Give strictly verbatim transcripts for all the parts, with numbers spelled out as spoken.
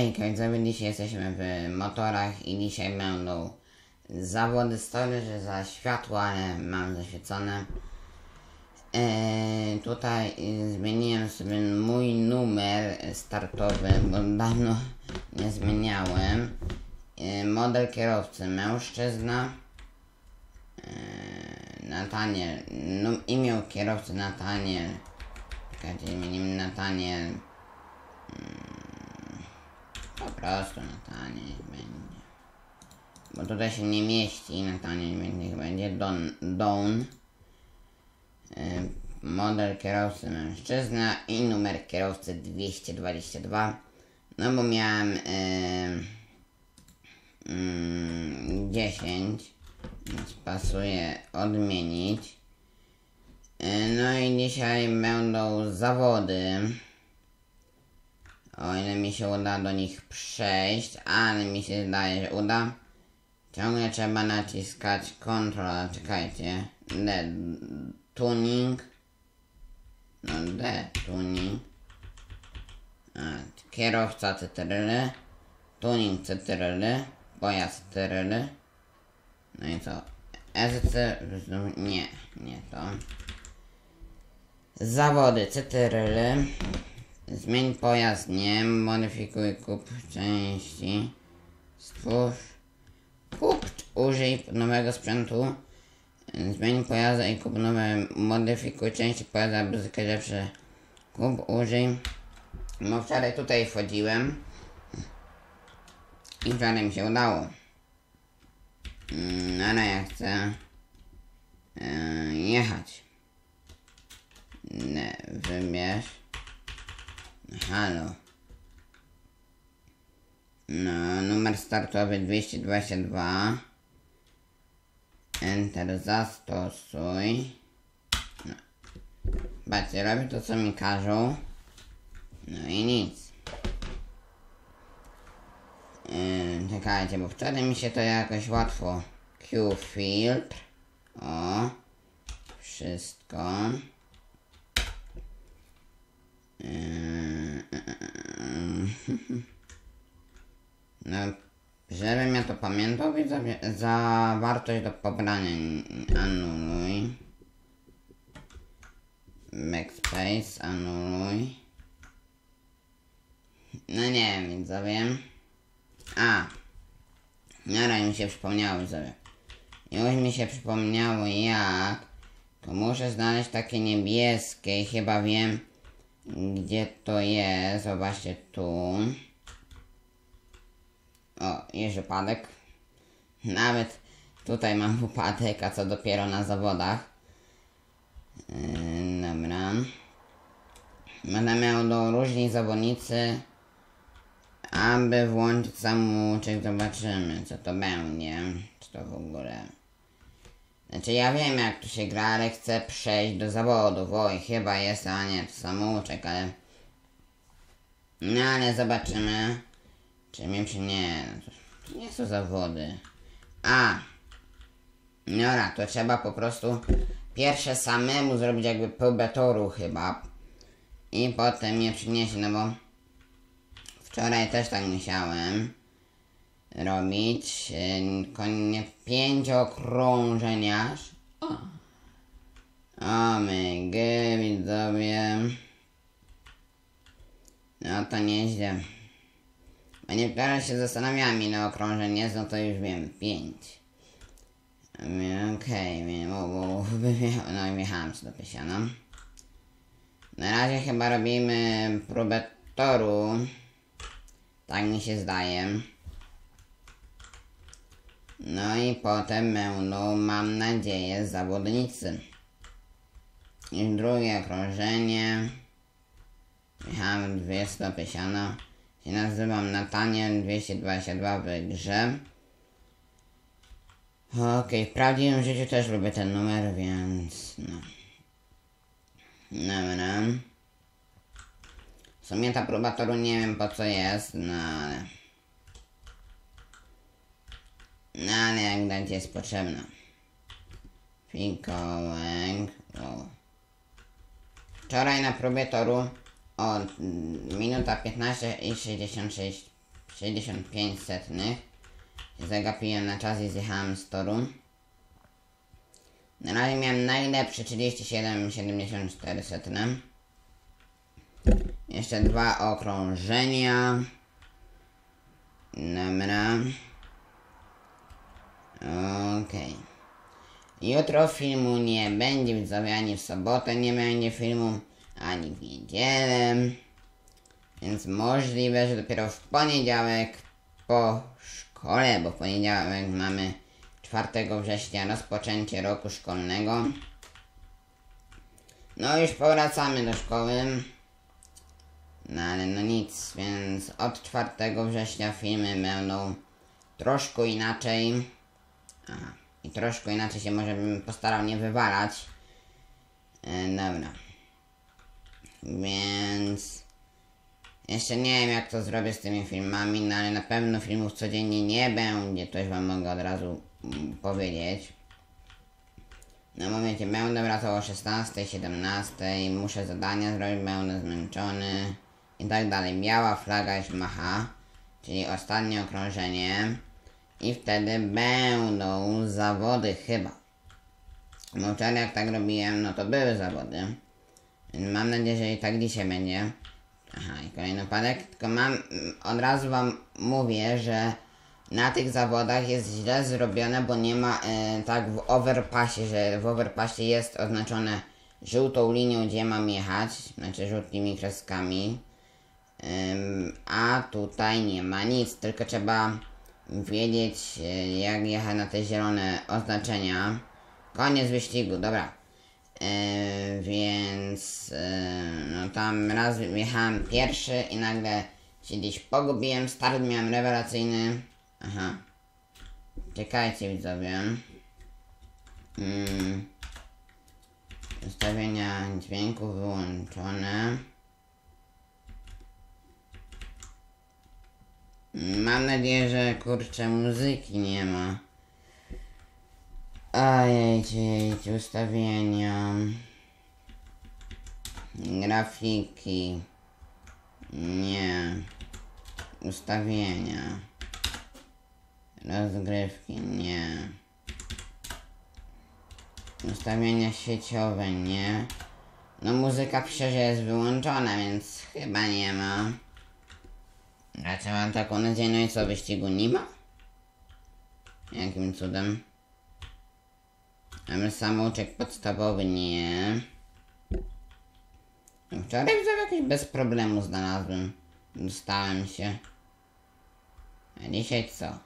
Hejka, widzowie, dzisiaj jesteśmy w motorach i dzisiaj będą zawody. Story, że za światło, ale mam zaświecone. Eee, tutaj zmieniłem sobie mój numer startowy, bo dawno nie zmieniałem. Eee, model kierowcy mężczyzna. Eee, Nataniel, no, imię kierowcy Nataniel. Czekajcie, zmienimy Nataniel. Po prostu Nataniel będzie. Bo tutaj się nie mieści Nataniel, więc niech będzie Don. Don. Yy, model kierowcy mężczyzna i numer kierowcy dwieście dwadzieścia dwa. No bo miałem yy, yy, dziesięć, więc pasuje odmienić. Yy, no i dzisiaj będą zawody. O ile mi się uda do nich przejść, ale mi się zdaje, że uda. Ciągle trzeba naciskać Ctrl, czekajcie. D, tuning. No D, tuning. A, kierowca C T R L. Tuning C T R L. Pojazd C T R L. No i co? S C, nie, nie to. Zawody C T R L. Zmień pojazd, nie, modyfikuj, kup części, stwórz, kup, użyj nowego sprzętu, zmień pojazd i kup nowe, modyfikuj części pojazda, aby zyskać lepsze, kup, użyj. No wczoraj tutaj wchodziłem i wczoraj mi się udało, no ale ja chcę yy, jechać, nie, wybierz. Halo. No, numer startowy dwieście dwadzieścia dwa. Enter, zastosuj. No. Patrzcie, robię to co mi każą. No i nic. Yy, czekajcie, bo wczoraj mi się to jakoś łatwo. Q filtr. O. Wszystko. No, żebym ja to pamiętał, widzowie, zawartość do pobrania anuluj. Backspace, anuluj. No nie wiem, widzowie. A, naraz mi się przypomniało, widzowie. Już mi się przypomniało jak. To muszę znaleźć takie niebieskie i chyba wiem gdzie to jest. Zobaczcie tu. O, jest upadek. Nawet tutaj mam upadek, a co dopiero na zawodach. Yy, dobra. Będę miał do różni zawodnicy, aby włączyć samouczek. Zobaczymy co to będzie. Czy to w ogóle... Znaczy ja wiem jak tu się gra, ale chcę przejść do zawodów. Oj, chyba jest, a nie, to samouczek, ale... No ale zobaczymy. Czy mnie czy nie. To nie są zawody. A. Dobra, to trzeba po prostu pierwsze samemu zrobić jakby próbę toru chyba. I potem mnie przyniesie, no bo wczoraj też tak musiałem robić. Konie pięć okrążeń aż. O, o my gy, widzowie. No to nieźle. A nie teraz się zastanawiam ile okrążeń jest, no to już wiem, pięć. Okej, okay, no i wjechałem się do pysiana. Na razie chyba robimy próbę toru. Tak mi się zdaje. No i potem będą, mam nadzieję, zawodnicy. I drugie okrążenie. Wjechałem dwieście do pysiana. Się nazywam Nataniel dwieście dwadzieścia dwa w grze. Okej, okay, w prawdziwym życiu też lubię ten numer, więc no. Dobra. W sumie ta próba toru nie wiem po co jest, no ale... No ale jak dać jest potrzebna. Fikołek. Wow. Wczoraj na próbie toru o minuta piętnaście i sześćdziesiąt sześć sześćdziesiąt pięć setnych. Zagapiłem na czas i zjechałem z toru. Na razie miałem najlepszy trzydzieści siedem siedemdziesiąt cztery setne. Jeszcze dwa okrążenia. Dobra. Okej. Okay. Jutro filmu nie będzie, widzowie, ani w sobotę nie będzie filmu, ani w niedzielę. Więc możliwe, że dopiero w poniedziałek po szkole, bo w poniedziałek mamy czwartego września rozpoczęcie roku szkolnego. No już powracamy do szkoły. No ale no nic, więc od czwartego września filmy będą troszkę inaczej. Aha, i troszkę inaczej się może bym postarał nie wywalać. E, dobra. Więc jeszcze nie wiem jak to zrobię z tymi filmami, no ale na pewno filmów codziennie nie będzie, to już wam mogę od razu mm, powiedzieć. No bo wiecie, będę wracał o szesnastej, siedemnastej, muszę zadania zrobić, będę zmęczony i tak dalej. Biała flaga już macha, czyli ostatnie okrążenie i wtedy będą zawody chyba. Bo wczoraj jak tak robiłem, no to były zawody. Więc mam nadzieję, że i tak dzisiaj będzie. Aha, i kolejny upadek. Tylko mam, od razu wam mówię, że na tych zawodach jest źle zrobione, bo nie ma e, tak w overpassie, że w overpassie jest oznaczone żółtą linią, gdzie mam jechać, znaczy żółtymi kreskami. Ym, a tutaj nie ma nic, tylko trzeba wiedzieć e, jak jechać na te zielone oznaczenia. Koniec wyścigu, dobra. Yy, więc yy, no tam raz jechałem pierwszy i nagle się gdzieś pogubiłem, start miałem rewelacyjny. Aha. Czekajcie widzowie. Yy, ustawienia dźwięku wyłączone. Yy, mam nadzieję, że kurczę muzyki nie ma. Ojejcie, ustawienia, grafiki, nie, ustawienia, rozgrywki, nie, ustawienia sieciowe, nie, no muzyka pisze, że jest wyłączona, więc chyba nie ma. Raczej mam taką nadzieję, no i co, wyścigu nie ma? Jakim cudem? Mamy samouczek podstawowy, nie. Wczoraj jakoś bez problemu znalazłem. Dostałem się. A dzisiaj co?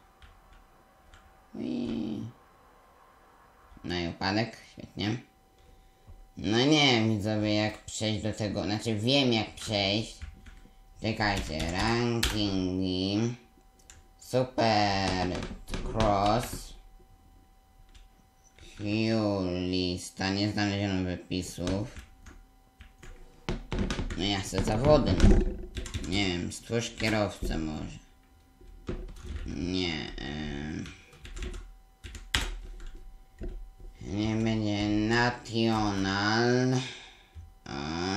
I... No i upadek, świetnie. No nie wiem widzowie jak przejść do tego, znaczy wiem jak przejść. Czekajcie, rankingi. Super cross. Lista, nie znaleziono wypisów. No ja chcę zawody. Nie wiem, stwórz kierowcę może. Nie. Yy. Nie będzie National. O.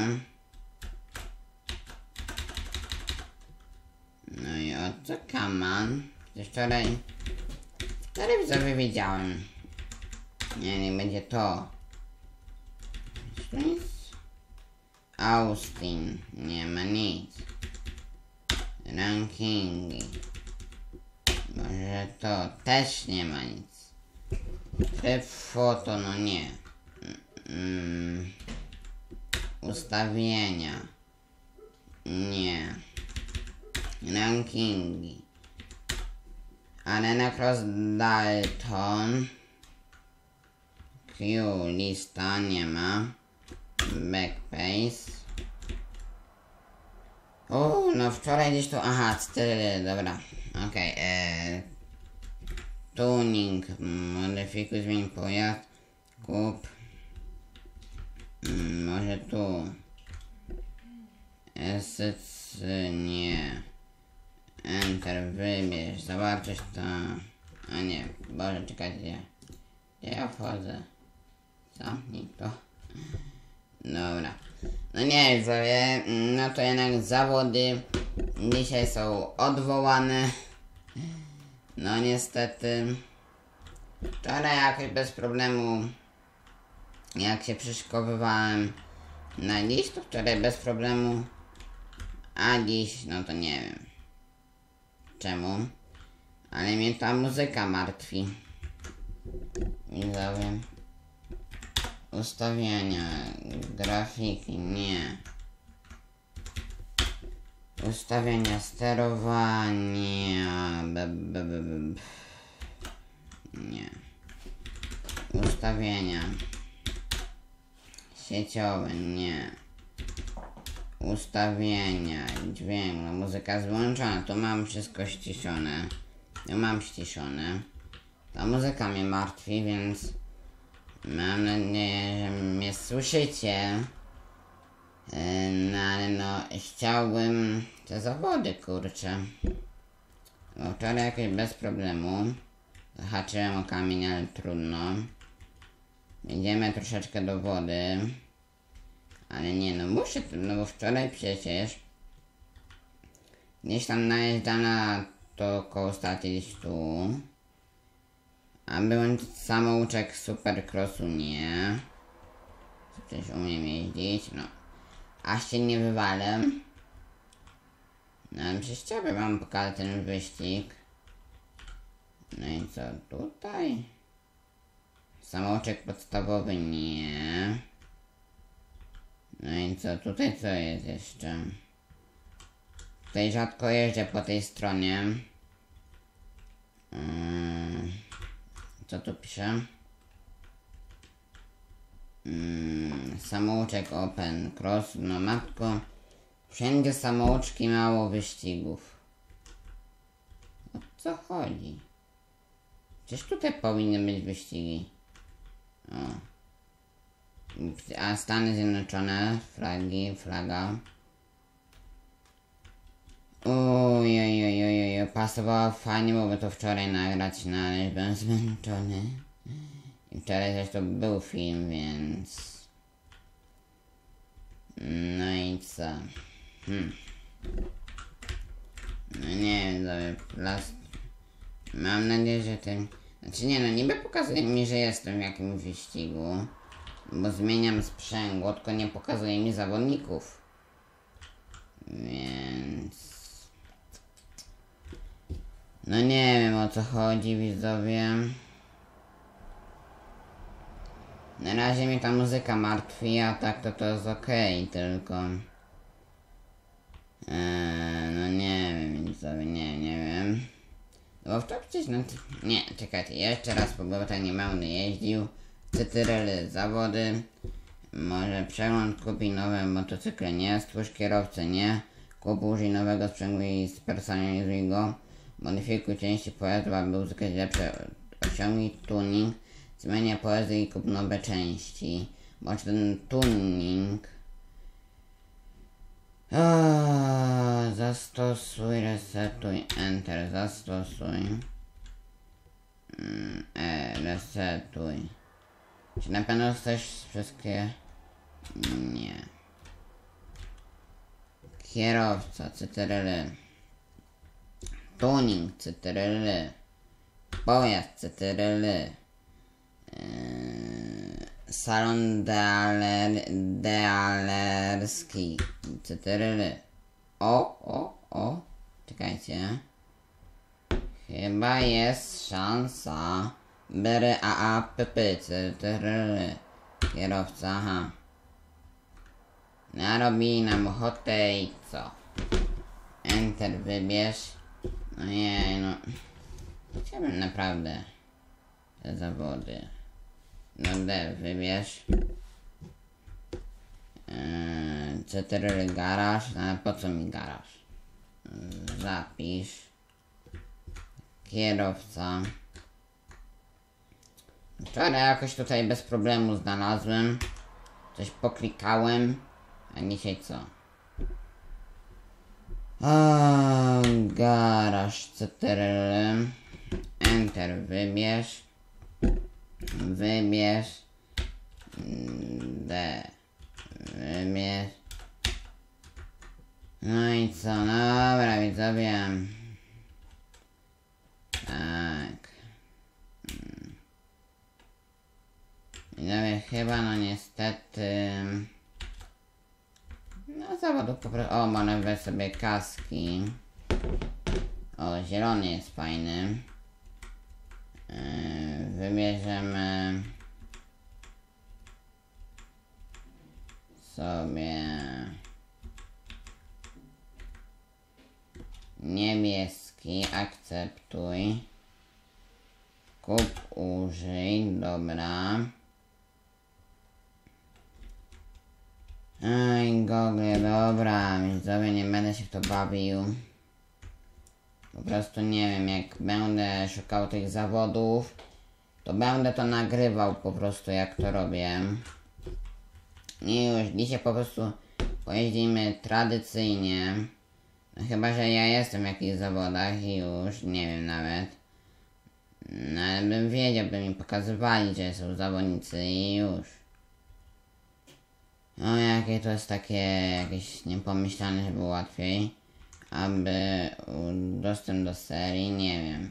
No i o co Kaman? Wczoraj... Wczoraj widzowie wiedziałem. Nie, nie będzie to. Co jest? Austin. Nie ma nic. Rankingi. Może to też nie ma nic. Tryb foto, no nie. Mm. Ustawienia. Nie. Rankingi. Arena Cross Dalton. Q, lista, nie ma. Backpace. O, no wczoraj gdzieś tu, aha, cztery, dobra. Okej, okay, e, tuning, modyfikuj, zmień pojazd, kup. Mm, może tu. Assets, nie. Enter, wybierz, zawartość to. A nie, Boże, czekajcie. Gdzie ja wchodzę? Zamknij to. Dobra. No nie, widzowie, no to jednak zawody dzisiaj są odwołane. No niestety. Wczoraj jakoś bez problemu, jak się przyszykowywałem na dziś, to wczoraj bez problemu. A dziś, no to nie wiem czemu. Ale mnie ta muzyka martwi. Widzowie. Ustawienia, grafiki, nie. Ustawienia, sterowania, b, b, b, b. Nie. Ustawienia sieciowe, nie. Ustawienia, dźwięk, no muzyka jest wyłączona, to mam wszystko ściszone. Ja mam ściszone. Ta muzyka mnie martwi, więc mam nadzieję, że mnie słyszycie. No ale no, chciałbym te zawody, kurczę. Bo wczoraj jakoś bez problemu zahaczyłem o kamień, ale trudno. Idziemy troszeczkę do wody. Ale nie no, muszę, no bo wczoraj przecież gdzieś tam najeżdżam na to koło stacji gdzieś tu. A byłem samouczek Supercrossu, nie. Przecież umiem jeździć, no. Aż się nie wywalę. No ale przecież chciałbym wam pokazać ten wyścig. No i co tutaj? Samouczek podstawowy, nie. No i co tutaj, co jest jeszcze? Tutaj rzadko jeżdżę po tej stronie. Hmm. Co tu pisze? Hmm. Samouczek Open Cross, no matko. Wszędzie samouczki, mało wyścigów. O co chodzi? Przecież tutaj powinny być wyścigi. O. A Stany Zjednoczone, flagi, flaga. Ojojojojoj, pasowało fajnie, bo to wczoraj nagrać, no ale byłem zmęczony. I wczoraj zresztą był film, więc... No i co? Hmm. No nie wiem, sobie plast... Mam nadzieję, że ten... Znaczy nie no, niby pokazuje mi, że jestem w jakimś wyścigu. Bo zmieniam sprzęgło, tylko nie pokazuje mi zawodników. Więc... No nie wiem, o co chodzi, widzowie. Na razie mnie ta muzyka martwi, a tak to to jest okej, okay, tylko... Eee, no nie wiem, widzowie, nie, nie wiem. Bo w to przecież... No, nie, czekajcie, jeszcze raz, bo tak nie będę jeździł. Cytyryle, zawody. Może przegląd, kupi nowe motocykle, nie. Stwórz kierowcę, nie. Kup użyj nowego sprzęgła i spersonalizuj go. Modyfikuj części pojazdu, aby uzyskać lepsze osiągi. Tuning. Zmienia pojazdy i kup nowe części. Bądź ten tuning. O, zastosuj, resetuj, enter. Zastosuj. E, resetuj. Czy na pewno chcesz wszystkie? Nie. Kierowca, cytryly. Tuning, cytryly. Pojazd, cytryly. Yy, salon dealer, dealerski, cytryly. O, o, o. Czekajcie. Chyba jest szansa. Bery A A P P, cytryly. Kierowca, aha. Narobi nam ochotę i co? Enter wybierz. No jej, no. Chciałbym naprawdę te zawody. No D wybierz. Yy, cytryly garaż. A po co mi garaż? Yy, zapisz. Kierowca. Wczoraj jakoś tutaj bez problemu znalazłem. Coś poklikałem. A dzisiaj co? O, garaż, cytryly. Enter wybierz. Wybierz. D. Wybierz. No i co? Dobra, widzowie. Tak. Widzowie, chyba no niestety... No zawodów po prostu... O, mamy we sobie kaski. O, zielony jest fajny. Yy, wybierzemy... sobie... niebieski, akceptuj. Kup, użyj, dobra. Ej, Google, dobra, widzowie, nie będę się w to bawił. Po prostu nie wiem, jak będę szukał tych zawodów, to będę to nagrywał po prostu, jak to robię. I już dzisiaj po prostu pojeździmy tradycyjnie. No, chyba, że ja jestem w jakichś zawodach i już, nie wiem nawet. No ale bym wiedział, by mi pokazywali, że są zawodnicy i już. No jakie to jest takie jakieś niepomyślane, żeby było łatwiej. Aby dostęp do serii, nie wiem.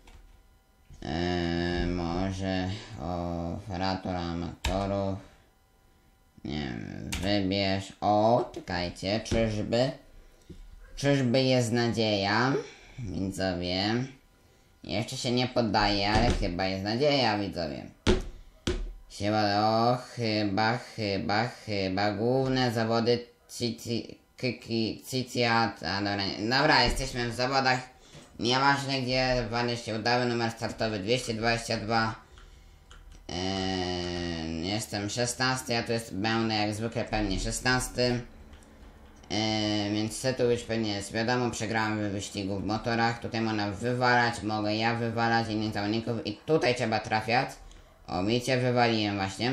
Eee, może operator amatorów. Nie wiem, wybierz. O, czekajcie, czyżby? Czyżby jest nadzieja? Widzowie. Jeszcze się nie poddaje, ale chyba jest nadzieja, widzowie. Chyba, o, chyba, chyba, chyba. Główne zawody Cicjat. A dobra, dobra, jesteśmy w zawodach. Nieważne gdzie, zawody się udały. Numer startowy dwieście dwadzieścia dwa. Yy, jestem szesnasty, ja tu jest, będę jak zwykle pewnie szesnasty. Yy, więc tu już pewnie jest wiadomo, przegrałem w wyścigu w motorach. Tutaj można wywalać, mogę ja wywalać innych zawodników i tutaj trzeba trafiać. O, widzicie, wywaliłem właśnie.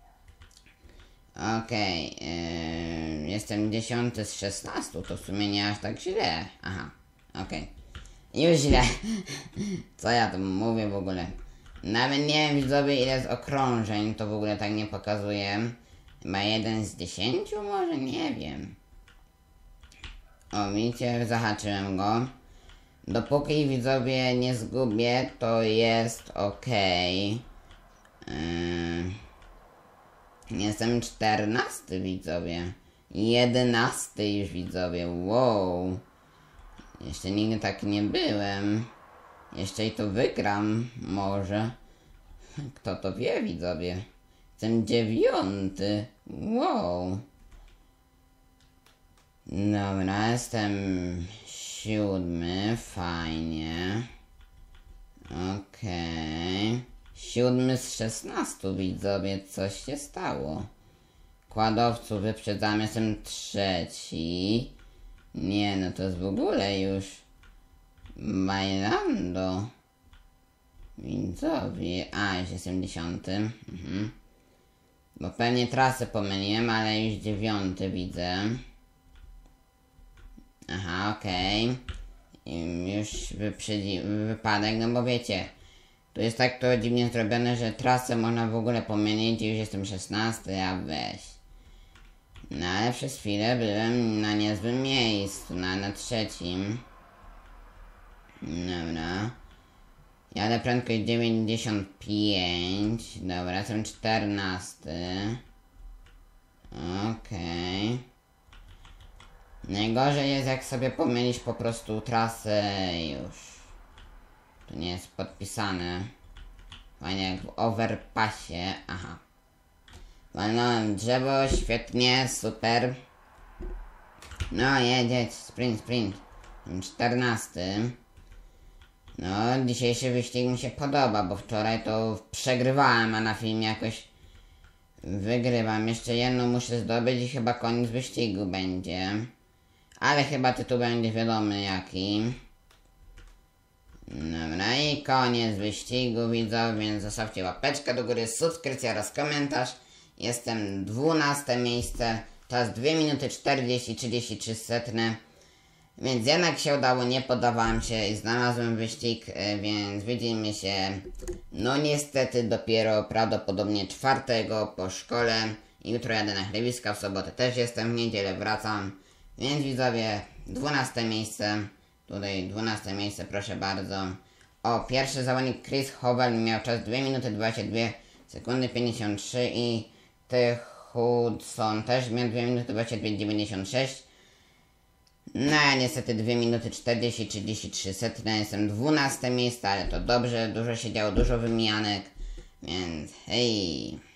Okej, okay, yy, jestem dziesiąty z szesnastu, to w sumie nie aż tak źle. Aha, okej. Okay. Już źle. Co ja tu mówię w ogóle? Nawet nie wiem, widzowie, ile z okrążeń, to w ogóle tak nie pokazuje. Chyba jeden z dziesięciu może? Nie wiem. O, widzicie, zahaczyłem go. Dopóki, widzowie, nie zgubię, to jest ok. Yy, jestem czternasty, widzowie. jedenasty już, widzowie. Wow. Jeszcze nigdy tak nie byłem. Jeszcze i to wygram, może. Kto to wie, widzowie? Jestem dziewiąty. Wow. Dobra, jestem siódmy. Fajnie. Okej. Okay. Siódmy z szesnastu, widzowie. Coś się stało. Kładowców wyprzedzamy. Jestem trzeci. Nie, no to jest w ogóle już... Bailando. Widzowie. A, już jestem dziesiąty. Mhm. Bo pewnie trasę pomyliłem, ale już dziewiąty widzę. Aha, okej. Okay. Już wyprzedzi wypadek, no bo wiecie, tu jest tak to dziwnie zrobione, że trasę można w ogóle pomylić i już jestem szesnasty, a weź. No ale przez chwilę byłem na niezłym miejscu, na, na trzecim. Dobra. Jadę prędkość dziewięćdziesiąt pięć. Dobra, jestem czternasty. Okej. Okay. Najgorzej jest, jak sobie pomylisz po prostu trasę już. To nie jest podpisane. Fajnie jak w overpassie. Aha. Walnąłem drzewo, świetnie, super. No jedzieć, sprint, sprint. czternasty. No, dzisiejszy wyścig mi się podoba, bo wczoraj to przegrywałem, a na filmie jakoś wygrywam. Jeszcze jedną muszę zdobyć i chyba koniec wyścigu będzie. Ale chyba tytuł będzie wiadomy jaki. Dobra, i koniec wyścigu, widzowie, więc zostawcie łapeczkę do góry, subskrypcja oraz komentarz. Jestem dwunaste miejsce, czas dwie minuty czterdzieści trzydzieści trzy setne. Więc jednak się udało, nie poddawałem się i znalazłem wyścig, więc widzimy się, no niestety dopiero prawdopodobnie czwartego po szkole. Jutro jadę na chlewiska, w sobotę też jestem, w niedzielę wracam. Więc widzowie, dwunaste miejsce, Tutaj dwunaste miejsce, proszę bardzo. O, pierwszy zawodnik Chris Howell miał czas dwie minuty dwadzieścia dwie sekundy pięćdziesiąt trzy i Ty Hudson też miał dwie minuty dwadzieścia dwie dziewięćdziesiąt sześć. No ja niestety dwie minuty czterdzieści trzydzieści trzy setne, jestem dwunaste miejsce, ale to dobrze, dużo się działo, dużo wymianek, więc hej.